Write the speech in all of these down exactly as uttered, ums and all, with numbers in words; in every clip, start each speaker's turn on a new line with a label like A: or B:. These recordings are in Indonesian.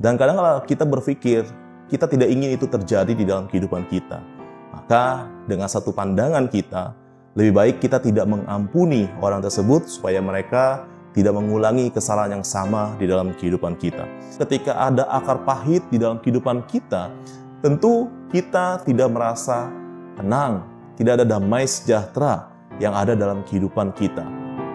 A: Dan kadang kala kita berpikir, kita tidak ingin itu terjadi di dalam kehidupan kita. Maka dengan satu pandangan kita, lebih baik kita tidak mengampuni orang tersebut supaya mereka tidak mengulangi kesalahan yang sama di dalam kehidupan kita. Ketika ada akar pahit di dalam kehidupan kita, tentu kita tidak merasa tenang, tidak ada damai sejahtera yang ada dalam kehidupan kita.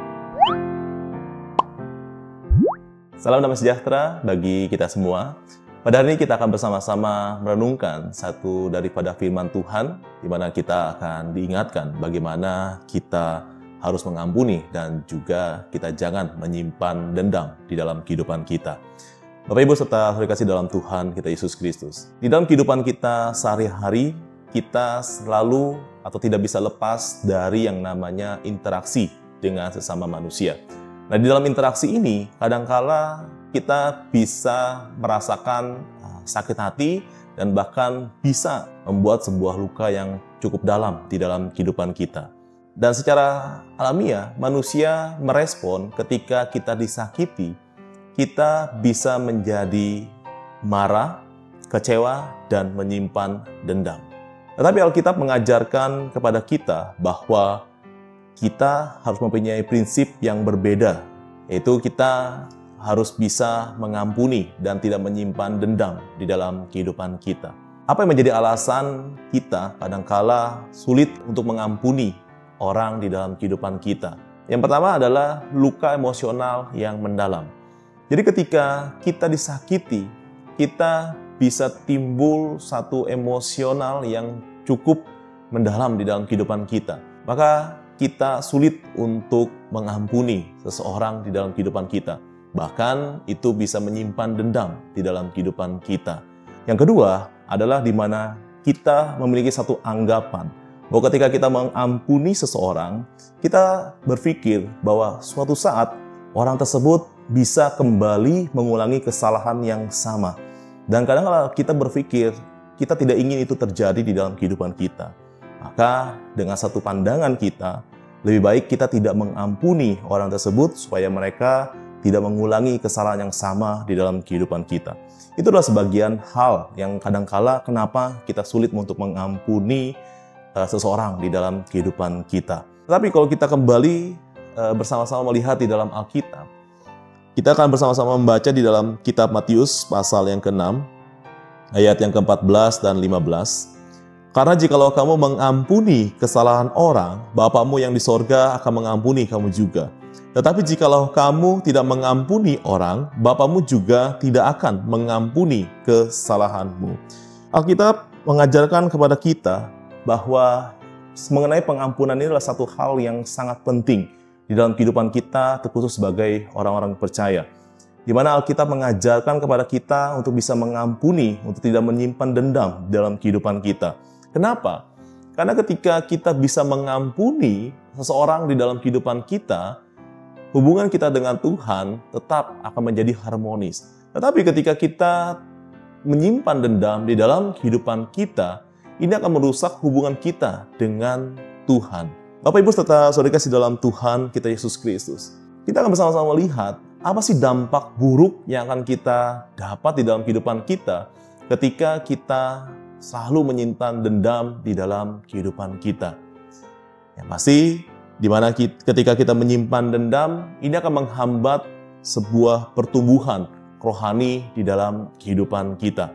A: Salam damai sejahtera bagi kita semua. Pada hari ini kita akan bersama-sama merenungkan satu daripada firman Tuhan, di mana kita akan diingatkan bagaimana kita harus mengampuni dan juga kita jangan menyimpan dendam di dalam kehidupan kita. Bapak Ibu serta saudara kasih dalam Tuhan kita Yesus Kristus. Di dalam kehidupan kita sehari-hari, kita selalu atau tidak bisa lepas dari yang namanya interaksi dengan sesama manusia. Nah, di dalam interaksi ini, kadangkala kita bisa merasakan sakit hati dan bahkan bisa membuat sebuah luka yang cukup dalam di dalam kehidupan kita. Dan secara alamiah, manusia merespon ketika kita disakiti, kita bisa menjadi marah, kecewa, dan menyimpan dendam. Tetapi Alkitab mengajarkan kepada kita bahwa kita harus mempunyai prinsip yang berbeda, yaitu kita harus bisa mengampuni dan tidak menyimpan dendam di dalam kehidupan kita. Apa yang menjadi alasan kita kadangkala sulit untuk mengampuni orang di dalam kehidupan kita? Yang pertama adalah luka emosional yang mendalam. Jadi ketika kita disakiti, kita bisa timbul satu emosional yang cukup mendalam di dalam kehidupan kita. Maka kita sulit untuk mengampuni seseorang di dalam kehidupan kita. Bahkan itu bisa menyimpan dendam di dalam kehidupan kita. Yang kedua adalah di mana kita memiliki satu anggapan bahwa ketika kita mengampuni seseorang, kita berpikir bahwa suatu saat orang tersebut bisa kembali mengulangi kesalahan yang sama. Dan kadang-kadang kita berpikir kita tidak ingin itu terjadi di dalam kehidupan kita. Maka dengan satu pandangan kita, lebih baik kita tidak mengampuni orang tersebut supaya mereka tidak mengulangi kesalahan yang sama di dalam kehidupan kita. Itu adalah sebagian hal yang kadangkala kenapa kita sulit untuk mengampuni uh, seseorang di dalam kehidupan kita. Tetapi kalau kita kembali uh, bersama-sama melihat di dalam Alkitab, kita akan bersama-sama membaca di dalam kitab Matius pasal yang keenam, ayat yang keempat belas dan lima belas. Karena jikalau kamu mengampuni kesalahan orang, Bapamu yang di sorga akan mengampuni kamu juga. Tetapi jikalau kamu tidak mengampuni orang, Bapamu juga tidak akan mengampuni kesalahanmu. Alkitab mengajarkan kepada kita bahwa mengenai pengampunan ini adalah satu hal yang sangat penting di dalam kehidupan kita, terkhusus sebagai orang-orang percaya. Di mana Alkitab mengajarkan kepada kita untuk bisa mengampuni, untuk tidak menyimpan dendam dalam kehidupan kita. Kenapa? Karena ketika kita bisa mengampuni seseorang di dalam kehidupan kita, hubungan kita dengan Tuhan tetap akan menjadi harmonis. Tetapi ketika kita menyimpan dendam di dalam kehidupan kita, ini akan merusak hubungan kita dengan Tuhan. Bapak Ibu serta saudara kasih dalam Tuhan kita Yesus Kristus. Kita akan bersama-sama melihat apa sih dampak buruk yang akan kita dapat di dalam kehidupan kita ketika kita selalu menyimpan dendam di dalam kehidupan kita. Yang pasti, di mana ketika kita menyimpan dendam, ini akan menghambat sebuah pertumbuhan rohani di dalam kehidupan kita.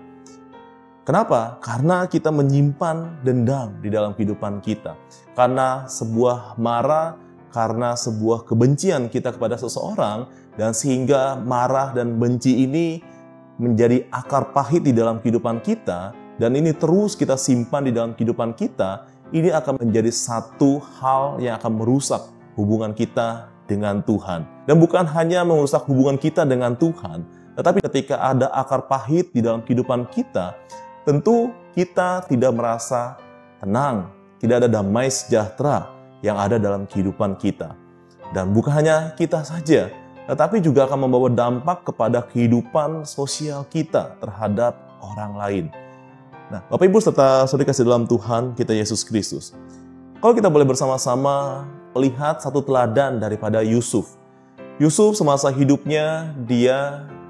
A: Kenapa? Karena kita menyimpan dendam di dalam kehidupan kita. Karena sebuah marah, karena sebuah kebencian kita kepada seseorang, dan sehingga marah dan benci ini menjadi akar pahit di dalam kehidupan kita, dan ini terus kita simpan di dalam kehidupan kita, ini akan menjadi satu hal yang akan merusak hubungan kita dengan Tuhan. Dan bukan hanya merusak hubungan kita dengan Tuhan, tetapi ketika ada akar pahit di dalam kehidupan kita, tentu kita tidak merasa tenang, tidak ada damai sejahtera yang ada dalam kehidupan kita. Dan bukan hanya kita saja, tetapi juga akan membawa dampak kepada kehidupan sosial kita terhadap orang lain. Nah, Bapak Ibu serta saudara kasih dalam Tuhan kita Yesus Kristus. Kalau kita boleh bersama-sama melihat satu teladan daripada Yusuf. Yusuf semasa hidupnya dia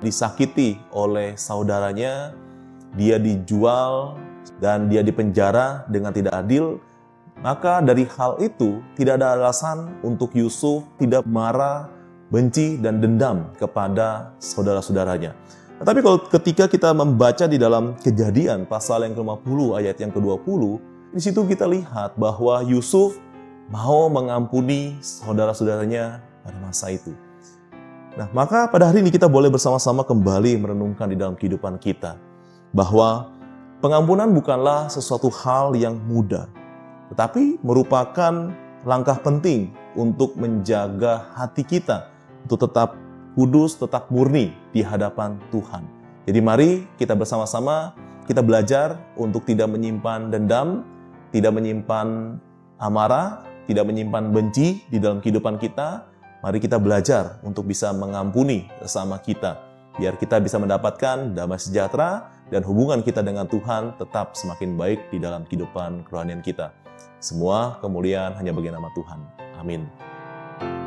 A: disakiti oleh saudaranya, dia dijual, dan dia dipenjara dengan tidak adil, maka dari hal itu tidak ada alasan untuk Yusuf tidak marah, benci, dan dendam kepada saudara-saudaranya. Tetapi kalau ketika kita membaca di dalam Kejadian pasal yang ke lima puluh ayat yang ke dua puluh, di situ kita lihat bahwa Yusuf mau mengampuni saudara-saudaranya pada masa itu. Nah, maka pada hari ini kita boleh bersama-sama kembali merenungkan di dalam kehidupan kita bahwa pengampunan bukanlah sesuatu hal yang mudah, tetapi merupakan langkah penting untuk menjaga hati kita untuk tetap kudus, tetap murni di hadapan Tuhan. Jadi mari kita bersama-sama kita belajar untuk tidak menyimpan dendam, tidak menyimpan amarah, tidak menyimpan benci di dalam kehidupan kita. Mari kita belajar untuk bisa mengampuni sesama kita, biar kita bisa mendapatkan damai sejahtera dan hubungan kita dengan Tuhan tetap semakin baik di dalam kehidupan kerohanian kita. Semua kemuliaan hanya bagi nama Tuhan. Amin.